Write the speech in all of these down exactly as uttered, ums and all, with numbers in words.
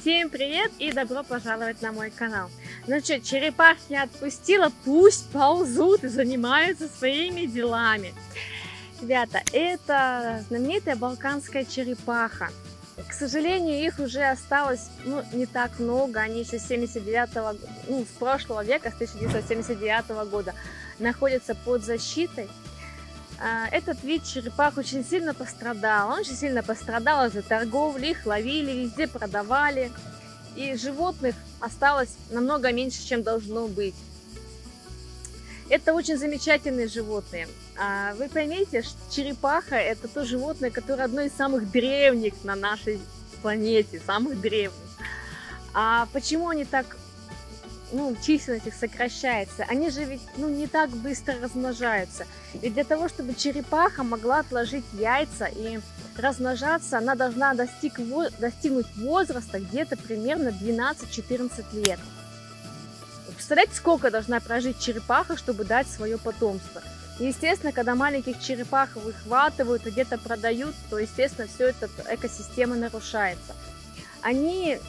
Всем привет и добро пожаловать на мой канал. Ну что, черепах я отпустила, пусть ползут и занимаются своими делами. Ребята, это знаменитая балканская черепаха. К сожалению, их уже осталось ну, не так много. Они еще с семьдесят девятого, ну, с прошлого века, с тысяча девятьсот семьдесят девятого года находятся под защитой. Этот вид черепах очень сильно пострадал. Он очень сильно пострадал из-за торговли, их ловили, везде продавали. И животных осталось намного меньше, чем должно быть. Это очень замечательные животные. Вы поймите, что черепаха — это то животное, которое одно из самых древних на нашей планете, самых древних. А почему они так, ну, численность их сокращается? Они же ведь, ну, не так быстро размножаются. Ведь для того, чтобы черепаха могла отложить яйца и размножаться, она должна достиг, достигнуть возраста где-то примерно двенадцать-четырнадцать лет. Представляете, сколько должна прожить черепаха, чтобы дать свое потомство? И, естественно, когда маленьких черепах выхватывают и где-то продают, то, естественно, все эта экосистема нарушается. Они,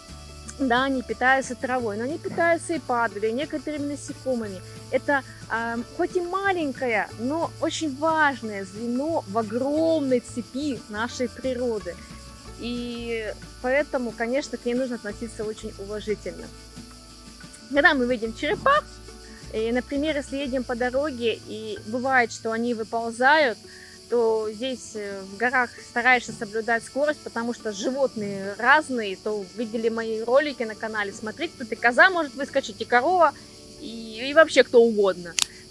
да, они питаются травой, но они питаются и падалью, и некоторыми насекомыми. Это э, хоть и маленькое, но очень важное звено в огромной цепи нашей природы. И поэтому, конечно, к ней нужно относиться очень уважительно. Когда мы видим черепах, и, например, если едем по дороге, и бывает, что они выползают, то здесь в горах стараешься соблюдать скорость, потому что животные разные. То видели мои ролики на канале, смотрите, тут и коза может выскочить, и корова, и, и вообще кто угодно.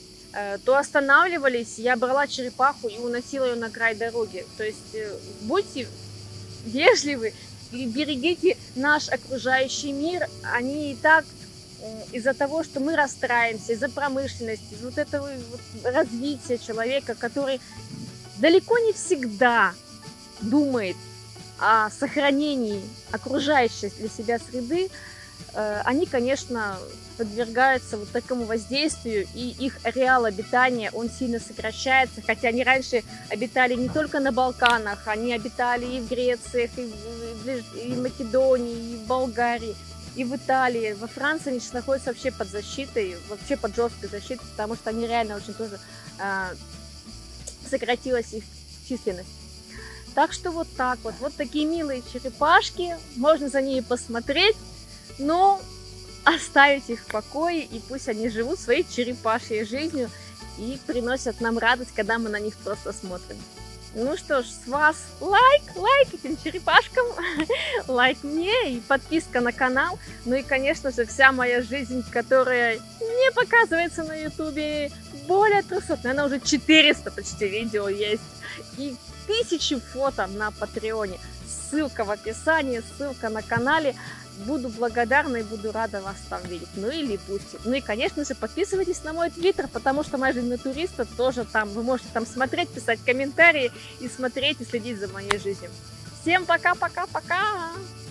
То останавливались, я брала черепаху и уносила ее на край дороги. То есть будьте вежливы и берегите наш окружающий мир. Они и так из-за того, что мы расстраиваемся, из-за промышленности, из-за вот этого вот развития человека, который далеко не всегда думает о сохранении окружающей для себя среды, они, конечно, подвергаются вот такому воздействию, и их ареал обитания, он сильно сокращается, хотя они раньше обитали не только на Балканах, они обитали и в Греции, и в, и в Македонии, и в Болгарии, и в Италии. Во Франции они сейчас находятся вообще под защитой, вообще под жесткой защитой, потому что они реально очень тоже э, сократилась их численность. Так что вот так вот, вот такие милые черепашки, можно за ними посмотреть, но оставить их в покое, и пусть они живут своей черепашьей жизнью и приносят нам радость, когда мы на них просто смотрим. Ну что ж, с вас лайк, лайк этим черепашкам, лайк мне и подписка на канал. Ну и, конечно же, вся моя жизнь, которая не показывается на ютубе, более трехсот, наверное, уже четыреста почти видео есть. И тысячи фото на патреоне. Ссылка в описании, ссылка на канале. Буду благодарна и буду рада вас там видеть. Ну и липусти. Ну и, конечно же, подписывайтесь на мой твиттер, потому что моя жизнь на туриста тоже там. Вы можете там смотреть, писать комментарии и смотреть и следить за моей жизнью. Всем пока-пока-пока!